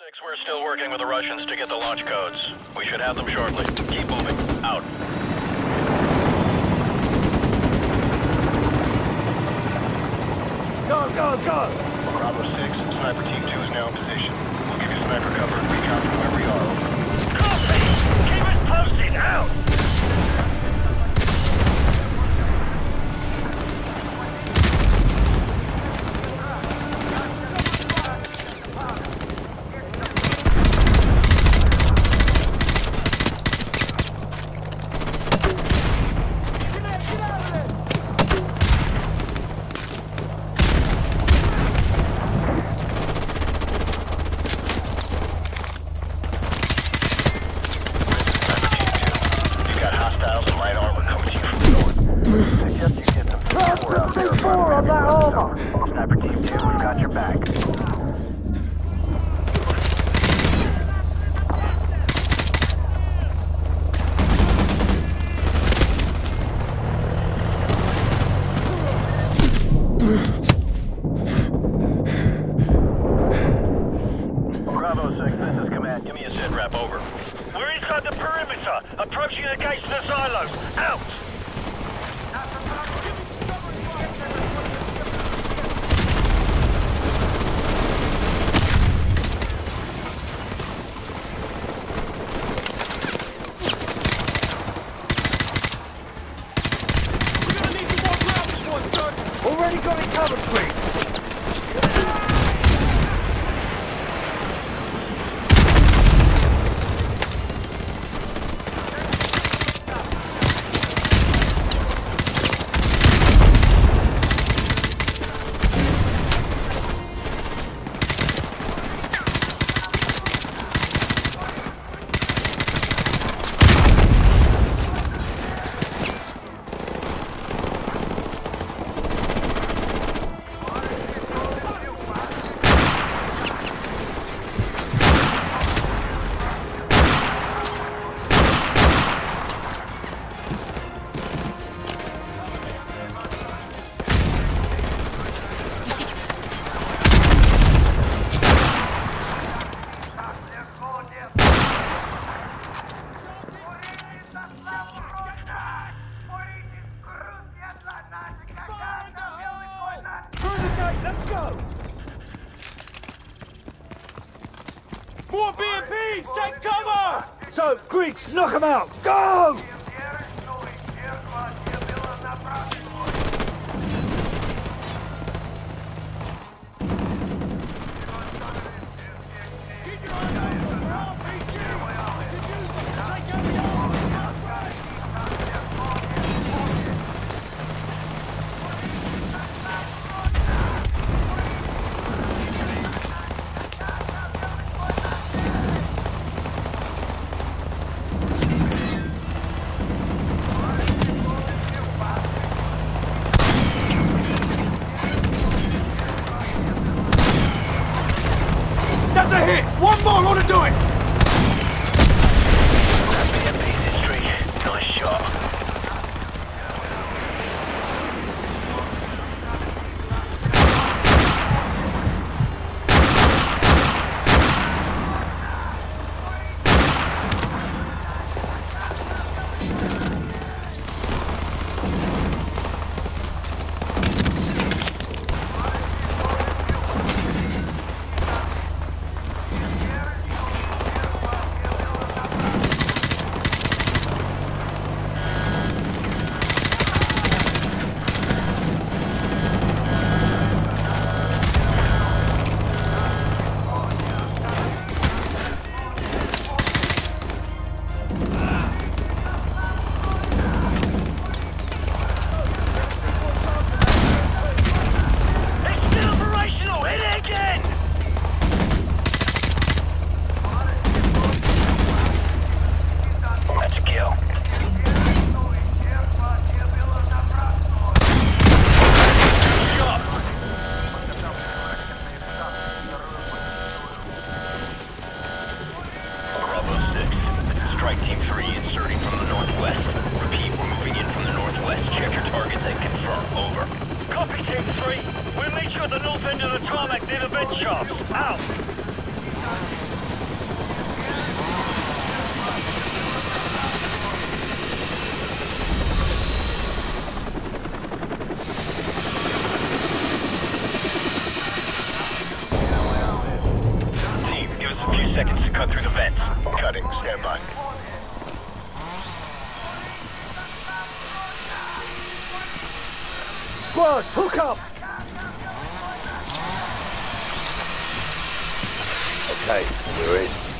6, we're still working with the Russians to get the launch codes. We should have them shortly. Keep moving. Out. Go, go, go! Bravo 6, Sniper Team 2 is now in position. We'll give you sniper cover and recon from where we are. Copy! Keep us posted! Out! Sniper Team 2, we've got your back. Bravo 6, this is command. Give me a sit rep, over. We're inside the perimeter, approaching the gates of the silos. Out! Already got it covered, Griggs! Let's go! More BMPs! Take cover! So, Griggs, knock them out! Go! That's a hit! One more ought to do it! BMP's history. Nice shot. cut through the vents. Cutting. Stand by. Squad, hook up! Okay, we're in.